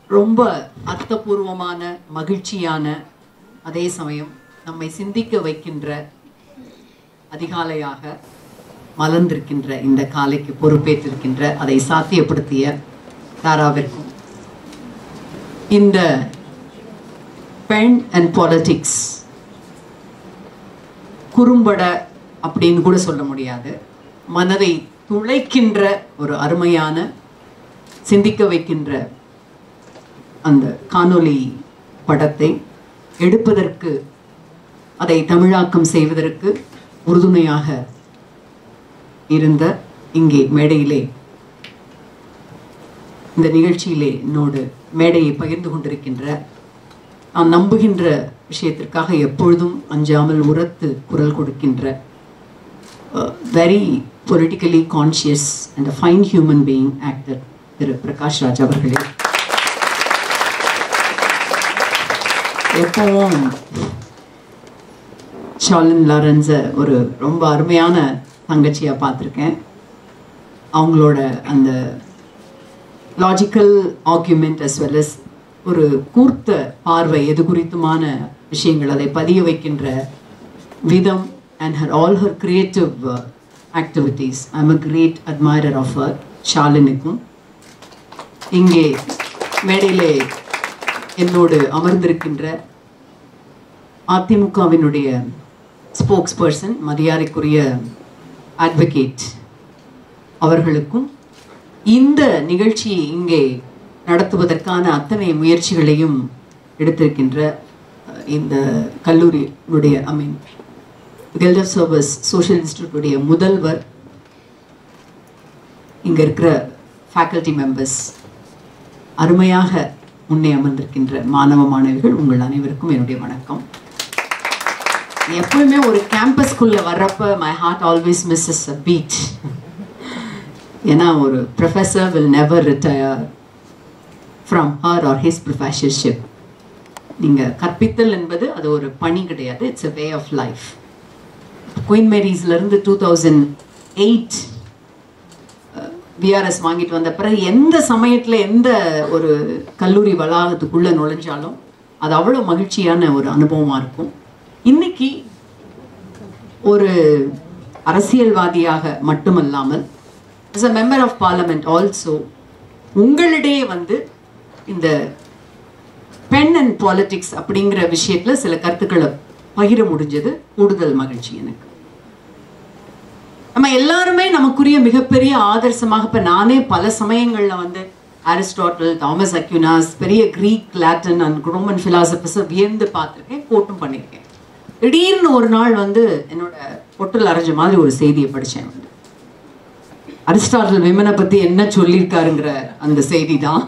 ரொம்ப அர்த்தபூர்வமான மகிழ்ச்சியான அதே சமயம் நம்மை சிந்திக்க வைக்கின்ற அதிகாலையாக மலர்ந்திருக்கின்ற இந்த காலைக்கு பொறுப்பேற்றிருக்கின்ற அதை சாத்தியப்படுத்திய தாராவிற்கும் இந்த பெண் அண்ட் பாலிடிக்ஸ் குறும்பட அப்படின்னு கூட சொல்ல முடியாது, மனதை துளைக்கின்ற ஒரு அருமையான சிந்திக்க வைக்கின்ற அந்த காணொளி படத்தை எடுப்பதற்கு அதை தமிழாக்கம் செய்வதற்கு உறுதுணையாக இருந்த இங்கே மேடையிலே இந்த நிகழ்ச்சியிலே என்னோடு மேடையை பகிர்ந்து கொண்டிருக்கின்ற நான் நம்புகின்ற விஷயத்திற்காக எப்பொழுதும் அஞ்சாமல் உரத்து குரல் கொடுக்கின்ற very politically conscious and a fine human being actor Thiru Prakash Raj அவர்களே, எப்பவும் ஷாலின் லாரன்ஸை ஒரு ரொம்ப அருமையான தங்கச்சியாக பார்த்துருக்கேன். அவங்களோட அந்த logical argument as well as ஒரு கூர்த்த பார்வை எது குறித்துமான விஷயங்கள் அதை பதிய வைக்கின்ற விதம் and all her creative activities. I'm a great admirer of her. ஷாலினுக்கும் இங்கே மேடையிலே என்னோடு அமர்ந்திருக்கின்ற அதிமுகவினுடைய ஸ்போக்ஸ் பர்சன் மரியாதைக்குரிய அட்வொகேட் அவர்களுக்கும் இந்த நிகழ்ச்சியை இங்கே நடத்துவதற்கான அத்தனை முயற்சிகளையும் எடுத்திருக்கின்ற இந்த கல்லூரியினுடைய கில்ட் ஆஃப் சர்வீஸ் சோஷியல் இன்ஸ்டிடியூட்டுடைய முதல்வர், இங்கே இருக்கிற ஃபேக்கல்டி மெம்பர்ஸ், அருமையாக முன்னே அமர்ந்திருக்கின்ற மாணவ மாணவிகள், உங்கள் அனைவருக்கும் என்னுடைய வணக்கம். எப்பவுமே ஒரு கேம்பஸ்குள்ளே வர்றப்ப my heart always misses a beat. ஏன்னா ஒரு professor will never retire from her or his ப்ரொஃபஸர்ஷிப். நீங்கள் கற்பித்தல் என்பது அது ஒரு பணி கிடையாது, it's a way of life. Queen மேரிஸ்லேருந்து 2008 விஆர்எஸ் வாங்கிட்டு வந்த பிறகு எந்த சமயத்தில் எந்த ஒரு கல்லூரி வளாகத்துக்குள்ளே நுழைஞ்சாலும் அது அவ்வளோ மகிழ்ச்சியான ஒரு அனுபவமாக இருக்கும். இன்னைக்கு ஒரு அரசியல்வாதியாக மட்டுமல்லாமல் as a member of parliament also உங்களிடையே வந்து இந்த பெண் அண்ட் பாலிடிக்ஸ் அப்படிங்கிற விஷயத்தில் சில கருத்துக்களை பகிர முடிஞ்சது கூடுதல் மகிழ்ச்சி எனக்கு. நம்ம எல்லாருமே நமக்குரிய மிகப்பெரிய ஆதர்சமாக, இப்போ நானே பல சமயங்களில் வந்து அரிஸ்டாட்டில், தாமஸ் அக்யூனாஸ், பெரிய கிரீக், லாட்டின் அண்ட் ரோமன் ஃபிலாசபர்ஸை வியந்து பார்த்துருக்கேன், கோட்டும் பண்ணியிருக்கேன். திடீர்னு ஒரு நாள் வந்து என்னோட பொட்டில் அரைஞ்ச மாதிரி ஒரு செய்தியை படித்தேன். வந்து அரிஸ்டாட்டில் விமனை பற்றி என்ன சொல்லியிருக்காருங்கிற அந்த செய்தி தான்.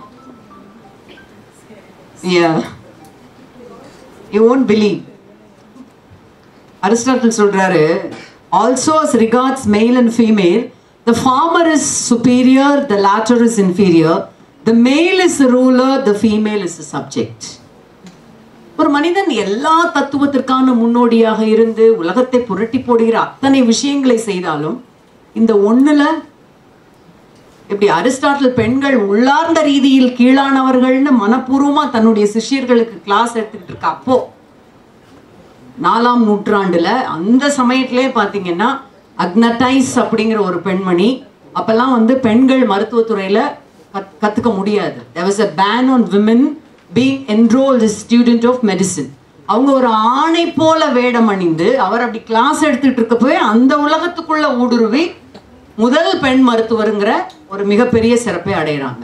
You won't believe. அரிஸ்டாட்டில் சொல்றாரு, also as regards male and female, the former is superior, the latter is inferior, the male is the ruler, the female is the subject. ஒரு மனிதன் எல்லா தத்துவத்திற்கான முன்னோடியாக இருந்து உலகத்தை புரட்டி போடுகிற அத்தனை விஷயங்களை செய்தாலும் இந்த ஒண்ணுல எப்படி அரிஸ்டாட்டில் பெண்கள் உள்ளார்ந்த ரீதியில் கீழானவர்கள்னு மனப்பூர்வமா தன்னுடைய சிஷ்யர்களுக்கு கிளாஸ் எடுத்துக்கிட்டு இருக்க அப்போ 4ஆம் நூற்றாண்டுல அந்த சமயத்திலே பார்த்தீங்கன்னா அக்னடைஸ் அப்படிங்கிற ஒரு பெண்மணி, அப்பெல்லாம் வந்து பெண்கள் மருத்துவத்துறையில கத்துக்க முடியாது. There was a ban on women being enrolled as student of medicine. அவங்க ஒரு ஆணை போல வேடம் அணிந்து அவர் அப்படி கிளாஸ் எடுத்துட்டு இருக்க போய் அந்த உலகத்துக்குள்ள ஊடுருவி முதல் பெண் மருத்துவருங்கிற ஒரு மிகப்பெரிய சிறப்பை அடைகிறாங்க.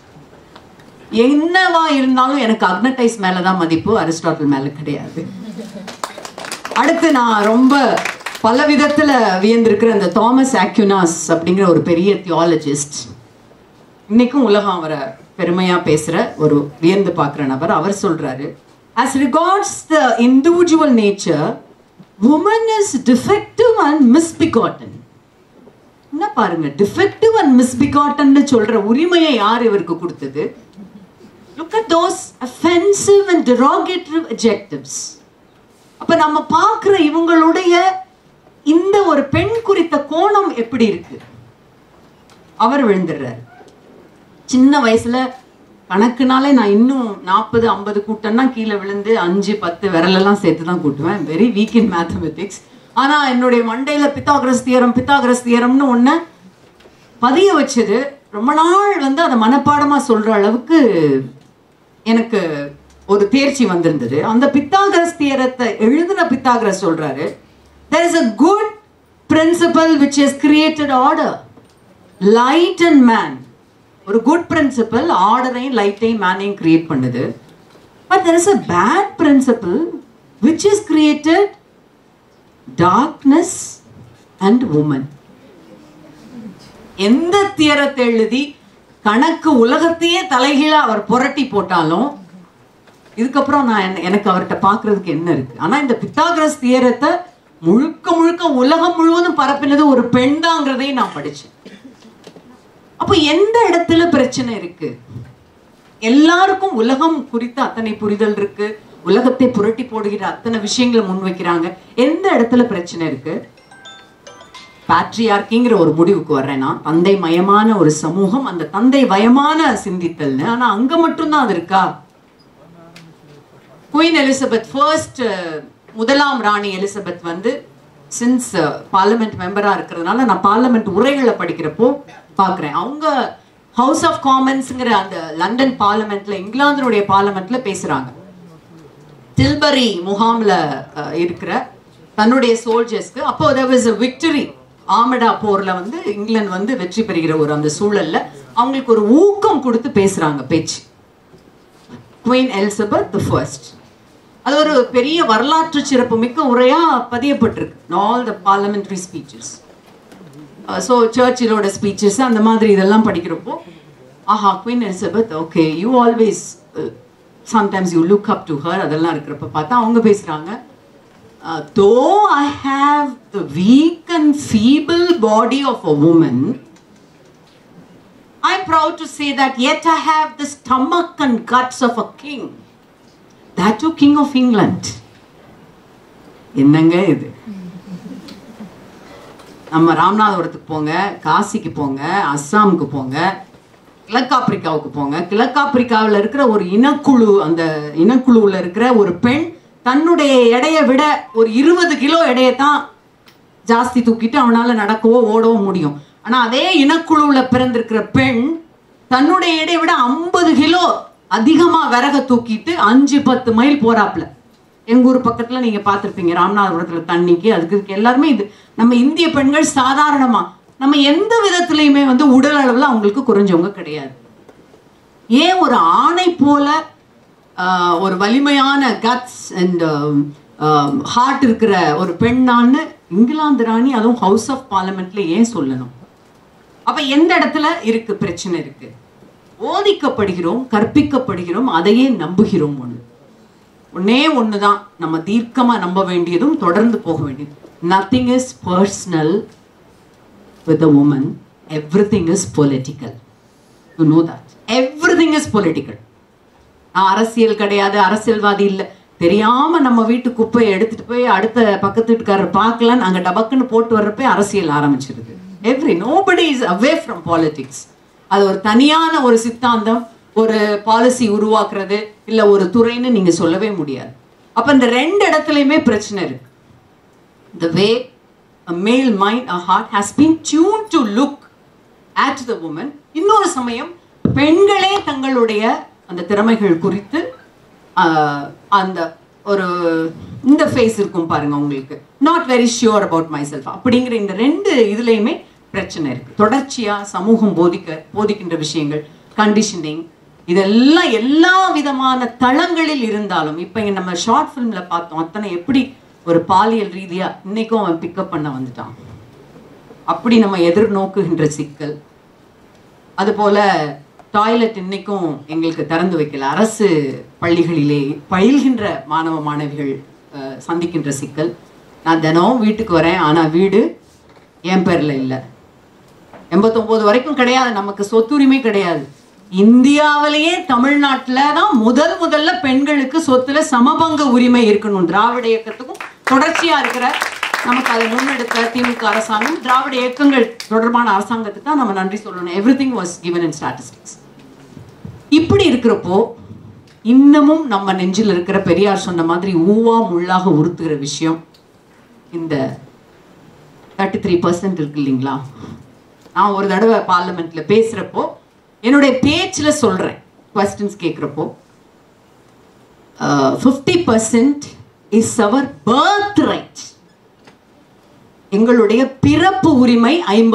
என்னவா இருந்தாலும் எனக்கு அக்னடைஸ் மேலதான் மதிப்பு, அரிஸ்டாட்டில் மேல கிடையாது. அடுத்து நான் ரொம்ப பல விதத்துல வியந்திருக்கிற அந்த தாமஸ் அக்யூனாஸ் அப்படிங்கிற ஒரு பெரிய தியாலஜிஸ்ட், இன்னைக்கும் உலகம் அவரை பெருமையா பேசுற ஒரு வியந்து பார்க்கிற நபர். அவர் சொல்றாரு, as regards the individual nature, woman is defective and misbegotten. என்ன பாருங்க, டிஃபெக்டிவ் அண்ட் மிஸ்பிகாட்டன் சொல்ற உரிமையை யார் இவருக்கு கொடுத்தது? Look at those offensive and derogatory adjectives. அப்ப நம்ம பார்க்கிற இவங்களுடைய இந்த ஒரு பெண் குறித்த கோணம் எப்படி இருக்கு? அவர் விழுந்துடுறாரு. சின்ன வயசுல கணக்குனாலே நான் இன்னும் 40-50 கூட்டம்னா கீழே விழுந்து 5-10 விரலெல்லாம் சேர்த்து தான் கூட்டுவேன். Very weak in mathematics. ஆனால் என்னுடைய மண்டையில் பித்தாகரஸ் தியரம்னு ஒன்று பதிய வச்சது ரொம்ப நாள் வந்து அதை மனப்பாடமாக சொல்கிற அளவுக்கு எனக்கு ஒரு தேர்ச்சி வந்திருந்தது. அந்த பித்தாகரஸ் தியரத்தை எழுதின பித்தாகரஸ் சொல்கிறாரு, there is a good principle which has created order, light and man. ஒரு குட் பிரின்சிபல் ஆர்டரையும் லைட்டையும் மேனையும் கிரியேட் பண்ணுது. But there is a bad principle which is created darkness and woman. எந்த தியரத்தை எழுதி கணக்கு உலகத்தையே தலைகீழா அவர் புரட்டி போட்டாலும் இதுக்கப்புறம் நான் எனக்கு அவர்கிட்ட பார்க்கறதுக்கு என்ன இருக்கு? ஆனா இந்த பித்தாகரஸ் தியரத்தை முழுக்க உலகம் முழுவதும் பரப்பினது ஒரு பெண் தாங்கிறதையும் நான் படிச்சேன். அப்போ எந்த இடத்துல பிரச்சனை இருக்கு? எல்லாருக்கும் உலகம் குறித்த அத்தனை புரிதல் இருக்கு, உலகத்தை புரட்டி போடுகிற அத்தனை விஷயங்களை முன்வைக்கிறாங்க. எந்த இடத்துல பிரச்சனை இருக்கு? பேட்ரியார்கிங்கிற ஒரு முடிவுக்கு வர்றேன்னா, தந்தை மயமான ஒரு சமூகம், அந்த தந்தை வயமான சிந்தித்தல்னு. ஆனா அங்க மட்டும்தான் அது இருக்கா? குயின் எலிசபெத் ஃபர்ஸ்ட், முதலாம் ராணி எலிசபெத் வந்து சின்ஸ் பார்லிமெண்ட் மெம்பரா இருக்கிறதுனால நான் பார்லிமெண்ட் உரைகளை படிக்கிறப்போ பார்க்குறேன். அவங்க ஹவுஸ் ஆஃப் காமன்ஸ்ங்கிற அந்த லண்டன் பார்லிமெண்ட்ல, இங்கிலாந்தினுடைய பார்லிமெண்ட்ல பேசுறாங்க. டில்பரி முகாம்ல இருக்கிற தன்னுடைய சோல்ஜர்ஸ்க்கு அப்போ there was a victory, ஆமடா போர்ல வந்து இங்கிலாந்து வந்து வெற்றி பெறுகிற ஒரு அந்த சூழல்ல அவங்களுக்கு ஒரு ஊக்கம் கொடுத்து பேசுறாங்க பேச்சு. Queen Elizabeth the first. அது ஒரு பெரிய வரலாற்று சிறப்பு மிக்க உரையா பதியப்பட்டிருக்கு. All the parliamentary speeches. So சர்ச்சிலோட ஸ்பீச்சஸ் அந்த மாதிரி இதெல்லாம் படிக்கிறப்போ ஆஹா, Queen Elizabeth, okay, you always sometimes you look up to her, அதெல்லாம் இருக்கிறப்ப பார்த்தா அவங்க பேசுகிறாங்க, though I have the weak and feeble body of a woman, I'm proud to say that yet I have the stomach and guts of a king. That too King of England. என்னங்க இது? நம்ம ராமநாதபுரத்துக்கு போங்க, காசிக்கு போங்க, அஸ்ஸாமுக்கு போங்க, கிழக்காப்பிரிக்காவுக்கு போங்க. கிழக்காப்பிரிக்காவில் இருக்கிற ஒரு இனக்குழு, அந்த இனக்குழுவில் இருக்கிற ஒரு பெண் தன்னுடைய எடையை விட ஒரு 20 கிலோ எடையை தான் ஜாஸ்தி தூக்கிட்டு அவனால் நடக்கவோ ஓடவோ முடியும். ஆனால் அதே இனக்குழுவில் பிறந்திருக்கிற பெண் தன்னுடைய எடையை விட 50 கிலோ அதிகமாக விறக தூக்கிட்டு 5-10 மைல் போறாப்புல. எங்கள் ஊர் பக்கத்தில் நீங்கள் பார்த்துருப்பீங்க, ராமநாதபுரத்தில் தண்ணிக்கு அதுக்கு எல்லாருமே இது நம்ம இந்திய பெண்கள் சாதாரணமாக நம்ம எந்த விதத்துலையுமே வந்து உடல் அளவில் அவங்களுக்கு குறைஞ்சவங்க கிடையாது. ஏன் ஒரு ஆணை போல ஒரு வலிமையான கட்ஸ் அண்ட் ஹார்ட் இருக்கிற ஒரு பெண்ணான்னு இங்கிலாந்து ராணி, அதுவும் ஹவுஸ் ஆஃப் பார்லிமெண்ட்ல ஏன் சொல்லணும்? அப்போ எந்த இடத்துல இருக்கு பிரச்சனை இருக்கு? போதிக்கப்படுகிறோம், கற்பிக்கப்படுகிறோம், அதையே நம்புகிறோம். ஒன்னே ஒண்ணுதான் நம்ம தீர்க்கமா நம்ப வேண்டியதும் தொடர்ந்து போக வேண்டியது. Nothing is personal with a woman, everything is political. You know that. Everything is political. அரசியல் கிடையாது, அரசியல்வாதி இல்லை, தெரியாம நம்ம வீட்டு குப்பையை எடுத்துட்டு போய் அடுத்த பக்கத்து வீட்டுக்காரர் பார்க்கலான்னு அங்க டபக்குன்னு போட்டு வர்றப்ப அரசியல் ஆரம்பிச்சிருது. nobody is away from politics. அது ஒரு தனியான ஒரு சித்தாந்தம், ஒரு பாலிசி உருவாக்குறது இல்லை ஒரு துறைன்னு நீங்க சொல்லவே முடியாது. அப்ப இந்த ரெண்டு இடத்துலையுமே பிரச்சனை இருக்கு. The way a male mind, a heart has been tuned to look at the woman. இன்னொரு சமயம் பெண்களே தங்களுடைய அந்த திறமைகள் குறித்து அந்த ஒரு இந்த ஃபேஸ் இருக்கும் பாருங்க உங்களுக்கு, not very sure about myself அப்படிங்கிற இந்த ரெண்டு இதுலையுமே பிரச்சனை இருக்கு. தொடர்ச்சியா சமூகம் போதிக்கின்ற விஷயங்கள், கண்டிஷனிங், இதெல்லாம் எல்லா விதமான தளங்களில் இருந்தாலும் இப்ப நம்ம ஷார்ட் ஃபிலிம்ல பார்த்தோம் அத்தனை எப்படி ஒரு பாலியல் ரீதியா இன்னைக்கும் அவன் பிக்கப் பண்ண வந்துட்டான். அப்படி நம்ம எதிர்நோக்குகின்ற சிக்கல். அதுபோல டாய்லெட் இன்னைக்கும் எங்களுக்கு திறந்து வைக்கல. அரசு பள்ளிகளிலே பயில்கின்ற மாணவ மாணவிகள் சந்திக்கின்ற சிக்கல். நான் தினம் வீட்டுக்கு வரேன், ஆனா வீடு என் பேர்ல இல்லை. 89 வரைக்கும் கிடையாது, நமக்கு சொத்துரிமை கிடையாது. இந்தியாவிலேயே தமிழ்நாட்டில் தான் முதல்ல பெண்களுக்கு சொத்துல சமபங்க உரிமை இருக்கணும். திராவிட இயக்கத்துக்கும் தொடர்ச்சியா இருக்கிற நமக்கு அதை முன்னெடுத்த திமுக அரசாங்கம், திராவிட இயக்கங்கள் தொடர்பான அரசாங்கத்துக்கு தான் நம்ம நன்றி சொல்லணும். Everything was given in statistics. இப்படி இருக்கிறப்போ இன்னமும் நம்ம நெஞ்சில் இருக்கிற பெரியார் சொன்ன மாதிரி ஊவா முள்ளாக உறுத்துகிற விஷயம் இந்த 33% இருக்கு இல்லைங்களா. நான் ஒரு தடவை பார்லிமெண்ட்ல பேசுறப்போ என்னுடைய பேச்சில் சொல்றேன், குவெஸ்டன்ஸ் கேட்குறப்போ 50% இஸ் அவர் பர்த் ரைட். எங்களுடைய பிறப்பு உரிமை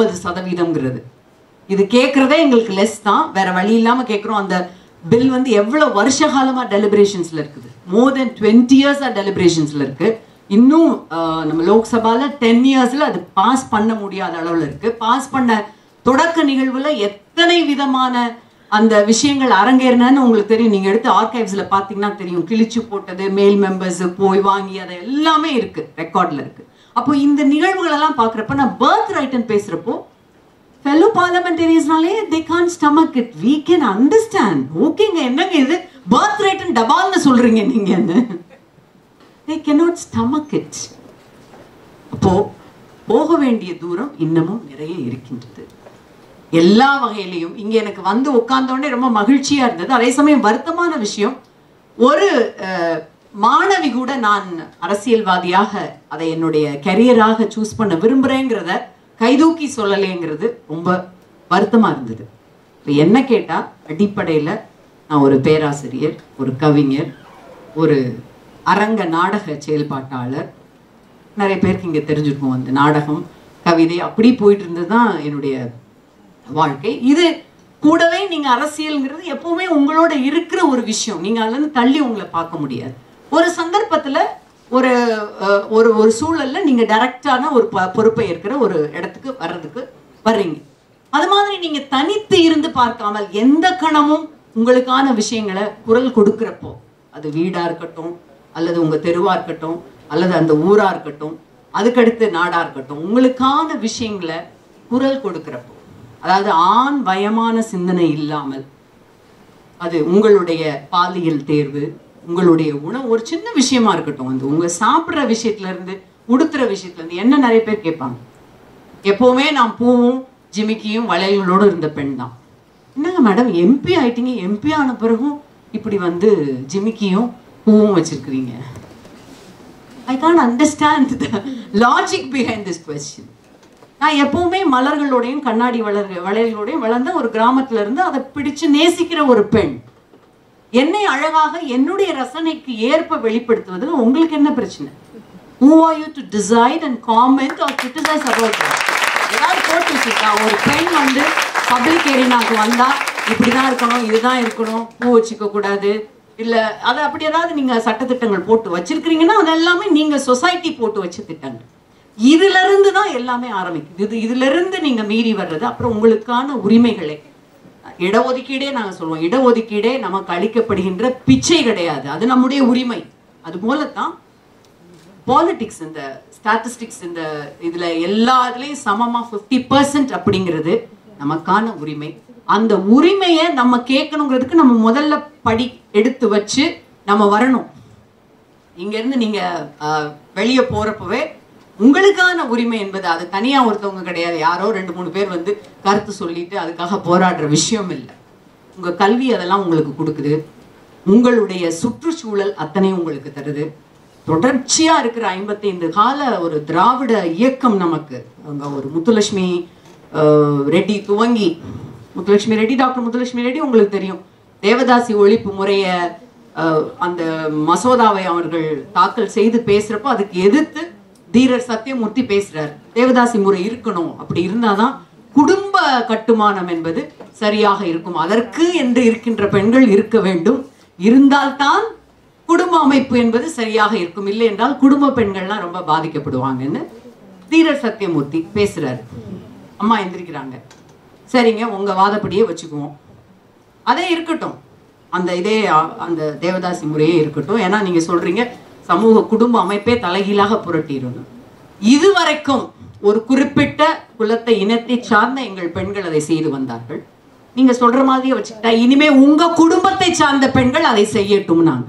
50%. இது கேட்கறதே எங்களுக்கு லெஸ் தான், வேற வழி இல்லாம கேட்கிறோம். அந்த பில் வந்து எவ்வளவு வருஷ காலமா டெலிபரேஷன்ஸ்ல இருக்குது, more than 20 years டெலிபரேஷன்ஸ்ல இருக்கு. இன்னும் நம்ம லோக்சபால 10 yearsல அது பாஸ் பண்ண முடியாத அளவுல இருக்கு. பாஸ் பண்ண தொடக்க நிகழ்வுல எத்தனை விதமான அந்த விஷயங்கள் அரங்கேறினு உங்களுக்கு தெரியும். நீங்க எடுத்து ஆர்கைவ்ஸ்ல பாத்தீங்கன்னா தெரியும். கிழிச்சு போட்டது, மேல் மெம்பர்ஸ் போய் வாங்கி, அது எல்லாமே இருக்கு, ரெக்கார்ட்ல இருக்கு. அப்போ இந்த நிகழ்வுகள் எல்லாம் பாக்குறப்ப நான் பர்த் ரைட்னு பேசுறப்போ fellow parliamentariansனாலே they can't stomach it. We can understand. ஓகேங்க, என்னங்க இது birth rate ன்னு டபால்னு சொல்றீங்க நீங்கன்னு. They cannot stomach it. அப்போ போக வேண்டிய தூரம் இன்னமும் நிறைய இருக்கின்றது எல்லா வகையிலையும். இங்க எனக்கு வந்து உட்கார்ந்தோடனே ரொம்ப மகிழ்ச்சியா இருந்தது. அதே சமயம் வருத்தமான விஷயம், ஒரு மாணவி கூட நான் அரசியல்வாதியாக அதை என்னுடைய கரியராக சூஸ் பண்ண விரும்புறேங்கிறத கைதூக்கி சொல்லலைங்கிறது ரொம்ப வருத்தமா இருந்தது. இப்போ என்ன கேட்டா, அடிப்படையில் நான் ஒரு பேராசிரியர், ஒரு கவிஞர், ஒரு அரங்க நாடக செயல்பாட்டாளர். நிறைய பேருக்கு இங்கே தெரிஞ்சிருக்கும், அந்த நாடகம், கவிதை அப்படி போயிட்டு இருந்தது தான் என்னுடைய வாழ்க்கை. இது கூடவே நீங்க அரசியல்ங்கிறது எப்பவுமே உங்களோட இருக்கிற ஒரு விஷயம். நீங்க அதுல இருந்து தள்ளி உங்களை பார்க்க முடியாது. ஒரு சந்தர்ப்பத்துல ஒரு ஒரு ஒரு சூழல்ல நீங்க டைரக்டான ஒரு பொறுப்பை இருக்கிற ஒரு இடத்துக்கு வர்றீங்க. அது மாதிரி நீங்க தனித்து இருந்து பார்க்காமல் எந்த கணமும் உங்களுக்கான விஷயங்களை குரல் கொடுக்கிறப்போ, அது வீடா இருக்கட்டும், அல்லது உங்க தெருவா இருக்கட்டும், அல்லது அந்த ஊரா இருக்கட்டும், அதுக்கடுத்து நாடா இருக்கட்டும், உங்களுக்கான விஷயங்களை குரல் கொடுக்கிறப்போ, அதாவது ஆண் பயமான சிந்தனை இல்லாமல், அது உங்களுடைய பாலியல் தேர்வு, உங்களுடைய உணவு, ஒரு சின்ன விஷயமா இருக்கட்டும், வந்து உங்க சாப்பிட்ற விஷயத்துல இருந்து, உடுத்துற விஷயத்துல இருந்து, என்ன நிறைய பேர் கேட்பாங்க, எப்பவுமே நான் பூவும் ஜிமிக்கியும் வளையலோடு இருந்த பெண் தான். என்னங்க மேடம் எம்பி ஆயிட்டீங்க, எம்பி ஆன பிறகும் இப்படி வந்து ஜிமிக்கியும் பூவும் வச்சிருக்கிறீங்க? I can't understand the logic behind this question. நான் எப்பவுமே மலர்களோடையும் கண்ணாடி வளையல்களோடையும் வளர்ந்த ஒரு கிராமத்துல இருந்து அதை பிடிச்சு நேசிக்கிற ஒரு பெண். என்னை அழகாக என்னுடைய ரசனைக்கு ஏற்ப வெளிப்படுத்துவதில் உங்களுக்கு என்ன பிரச்சனை? Who are you to decide and comment or criticize about that? ஏதாவது போட்டு வச்சுருக்கா ஒரு பெண் வந்து பப்ளிக் ஏரியாவுக்கு வந்தா இப்படிதான் இருக்கணும், இதுதான் இருக்கணும், பூ வச்சுக்க கூடாது, இல்லை அதை அப்படி ஏதாவது நீங்க சட்டத்திட்டங்கள் போட்டு வச்சிருக்கிறீங்கன்னா அது எல்லாமே நீங்க சொசைட்டி போட்டு வச்ச திட்டங்கள். இதுல இருந்து தான் எல்லாமே ஆரம்பிக்குது. இதுல இருந்து நீங்க மீறி வர்றது அப்புறம் உங்களுக்கான உரிமைகளை, இடஒதுக்கீடே நாங்க சொல்லுவோம், இடஒதுக்கீடே நமக்கு அளிக்கப்படுகின்ற பிச்சை கிடையாது, அது நம்முடைய உரிமை. அது போலத்தான் பாலிடிக்ஸ், இந்த ஸ்டாட்டிஸ்டிக்ஸ், இந்த இதுல எல்லாத்துலயும் சமமா 50% அப்படிங்கிறது நமக்கான உரிமை. அந்த உரிமையை நம்ம கேட்கணுங்கிறதுக்கு நம்ம முதல்ல படி எடுத்து வச்சு நம்ம வரணும். இங்க இருந்து நீங்க வெளியே போறப்பவே உங்களுக்கான உரிமை என்பது அது தனியா ஒருத்தவங்க கிடையாது, யாரோ 2-3 பேர் வந்து கருத்து சொல்லிட்டு அதுக்காக போராடுற விஷயம் இல்லை. உங்க கல்வி அதெல்லாம் உங்களுக்கு கொடுக்குது, உங்களுடைய சுற்றுச்சூழல் அத்தனையும் உங்களுக்கு தருது. தொடர்ச்சியா இருக்கிற 55 கால ஒரு திராவிட இயக்கம் நமக்கு, அங்க ஒரு முத்துலட்சுமி ரெட்டி துவங்கி, முத்துலட்சுமி ரெட்டி, டாக்டர் முத்துலட்சுமி ரெட்டி உங்களுக்கு தெரியும், தேவதாசி ஒழிப்பு முறைய அந்த மசோதாவை அவர்கள் தாக்கல் செய்து பேசுறப்போ அதுக்கு எதிர்த்து தீரர் சத்தியமூர்த்தி பேசுறாரு, தேவதாசி முறை இருக்கணும், அப்படி இருந்தாதான் குடும்ப கட்டுமானம் என்பது சரியாக இருக்கும், அதற்கு என்று இருக்கின்ற பெண்கள் இருக்க வேண்டும், இருந்தால்தான் குடும்ப அமைப்பு என்பது சரியாக இருக்கும், இல்லை என்றால் குடும்ப பெண்கள்லாம் ரொம்ப பாதிக்கப்படுவாங்கன்னு தீரர் சத்தியமூர்த்தி பேசுறாரு. அம்மா எந்திரிக்கிறாங்க, சரிங்க உங்க வாதப்படியே வச்சுக்குவோம், அதே இருக்கட்டும், அந்த இதே அந்த தேவதாசி முறையே இருக்கட்டும், ஏன்னா நீங்க சொல்றீங்க சமூக குடும்ப அமைப்பே தலைகீழாக புரட்டிடும். இதுவரைக்கும் ஒரு குறிப்பிட்ட குலத்தை இனத்தை சார்ந்த எங்கள் பெண்கள் அதை செய்து வந்தார்கள், நீங்க சொல்ற மாதிரியே வச்சுக்கிட்டா இனிமே உங்க குடும்பத்தை சார்ந்த பெண்கள் அதை செய்யட்டும். நாங்க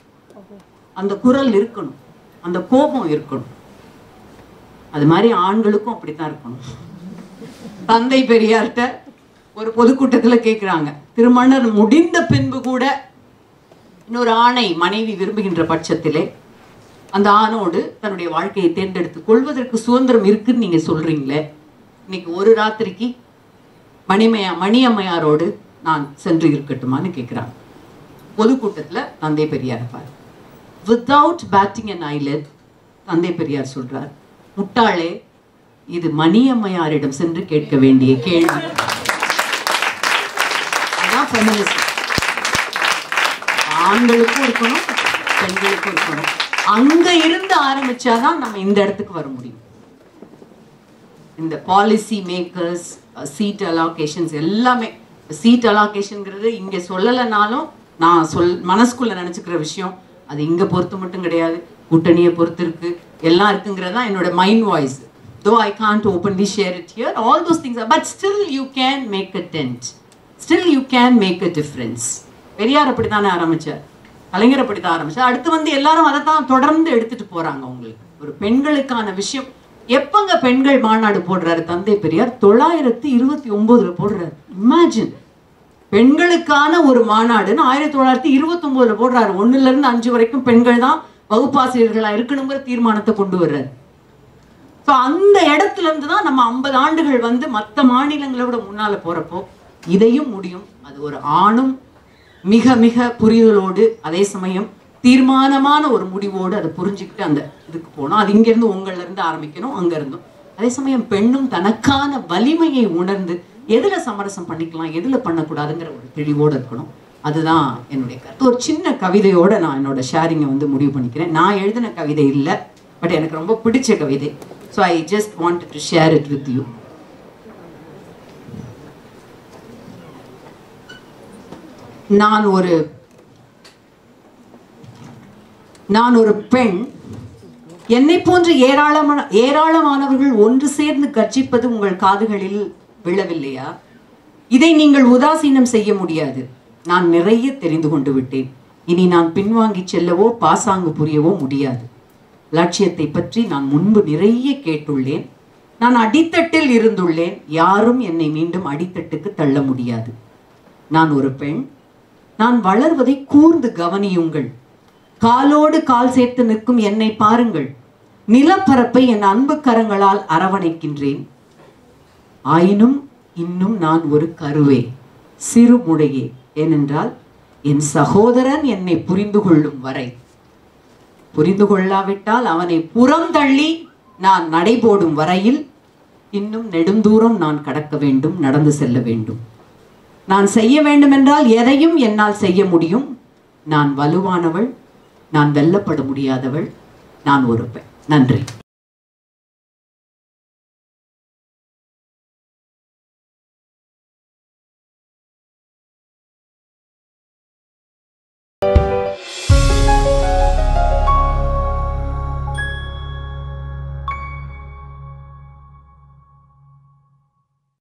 அந்த குரல் இருக்கணும், அந்த கோபம் இருக்கணும். அது மாதிரி ஆண்களுக்கும் அப்படித்தான் இருக்கணும். தந்தை பெரியார்கிட்ட ஒரு பொதுக்கூட்டத்தில் கேட்குறாங்க, திருமணம் முடிந்த பின்பு கூட இன்னொரு ஆணை மனைவி விரும்புகின்ற பட்சத்திலே அந்த ஆணோடு தன்னுடைய வாழ்க்கையை தேர்ந்தெடுத்து கொள்வதற்கு சுதந்திரம் இருக்குன்னு நீங்க சொல்றீங்களே, இன்னைக்கு ஒரு ராத்திரிக்கு மணியம்மையாரோடு நான் சென்று இருக்கட்டுமான்னு கேட்குறாங்க. பொதுக்கூட்டத்தில் தந்தை பெரியார் பாரு, வித்தவுட் பேட்டிங் அன் ஐலெட் தந்தை பெரியார் சொல்றார், முட்டாளே, இது மணியம்மையாரிடம் சென்று கேட்க வேண்டிய கேள்வி. அதான் ஃபெமினிசம். ஆண்களுக்கும் இருக்கணும், பெண்களுக்கும் இருக்கணும். அங்க இருந்து ஆரம்பிச்சாதான் நம்ம இந்த இடத்துக்கு வர முடியும். இந்த பாலிசி மேக்கர்ஸ், சீட் அலோகேஷன்ஸ் எல்லாமே, சீட் அலோகேஷன்ங்கிறது இங்க சொல்லலைனாலும் நான் மனசுக்குள்ள நினைச்சுக்கிற விஷயம், அது இங்க பொறுத்து மட்டும் கிடையாது, கூட்டணியை பொறுத்து இருக்கு, எல்லாம் இருக்குங்கிறதா என்னோட mind voice. Though I can't openly share it here, all those things are, but still you can make a dent, still you can make a difference. Periyar அப்படித்தானே ஆரம்பிச்சார், கலைஞர் அப்படித்தான் ஆரம்பிச்சார். அடுத்து வந்து எல்லாரும் அதை தான் தொடர்ந்து எடுத்துட்டு போறாங்க. உங்களுக்கு ஒரு பெண்களுக்கான விஷயம், எப்பங்க பெண்கள் மாநாடு போடுறாரு தந்தை பெரியார்? 1929 போடுறாரு. இமேஜின், பெண்களுக்கான ஒரு மாநாடுன்னு 1929 போடுறாரு. 1ல இருந்து 5 வரைக்கும் பெண்கள் தான் வகுப்பாசிரியர்களா இருக்கணுங்கிற தீர்மானத்தை கொண்டு வர்றாரு. ஸோ அந்த இடத்துல இருந்து தான் நம்ம 50 ஆண்டுகள் வந்து மற்ற மாநிலங்களை விட முன்னால போறப்போ இதையும் முடியும். அது ஒரு ஆணும் மிக மிக புரிதலோடு, அதே சமயம் தீர்மானமான ஒரு முடிவோடு அதை புரிஞ்சுக்கிட்டு அந்த இதுக்கு போனோம். அது இங்கிருந்து உங்கள்ல இருந்து ஆரம்பிக்கணும், அங்க இருந்தும். அதே சமயம் பெண்ணும் தனக்கான வலிமையை உணர்ந்து எதுல சமரசம் பண்ணிக்கலாம், எதுல பண்ணக்கூடாதுங்கிற ஒரு தெளிவோடு இருக்கணும். அதுதான் என்னுடைய கருத்து. ஒரு சின்ன கவிதையோட நான் என்னோட ஷேரிங்கை வந்து முடிவு பண்ணிக்கிறேன். நான் எழுதின கவிதை இல்லை, பட் எனக்கு ரொம்ப பிடிச்ச கவிதை. So I just wanted to share it with you. நான் ஒரு பெண், என்னை போன்ற ஏராளமானவர்கள் ஒன்று சேர்ந்து கர்ஜிப்பது உங்கள் காதுகளில் விழவில்லையா? இதை நீங்கள் உதாசீனம் செய்ய முடியாது. நான் நிறைய தெரிந்து கொண்டு விட்டேன். இனி நான் பின்வாங்கி செல்லவோ பாசாங்கு புரியவோ முடியாது. லட்சியத்தை பற்றி நான் முன்பு நிறைய கேட்டுள்ளேன். நான் அடித்தட்டில் இருந்துள்ளேன். யாரும் என்னை மீண்டும் அடித்தட்டுக்கு தள்ள முடியாது. நான் ஒரு பெண். நான் வளர்வதை கூர்ந்து கவனியுங்கள். காலோடு கால் சேர்த்து நிற்கும் என்னை பாருங்கள். நிலப்பரப்பை என் அன்பு கரங்களால் அரவணைக்கின்றேன். ஆயினும் இன்னும் நான் ஒரு கருவே, சிறுமுடையே. ஏனென்றால் என் சகோதரன் என்னை புரிந்து கொள்ளும் வரை, புரிந்து கொள்ளாவிட்டால் அவனை புறம் தள்ளி நான் நடைபோடும் வரையில் இன்னும் நெடுந்தூரம் நான் கடக்க வேண்டும், நடந்து செல்ல வேண்டும். நான் செய்ய வேண்டுமென்றால் எதையும் என்னால் செய்ய முடியும். நான் வலுவானவள், நான் வெல்லப்பட முடியாதவள், நான் ஒரு பெண். நன்றி.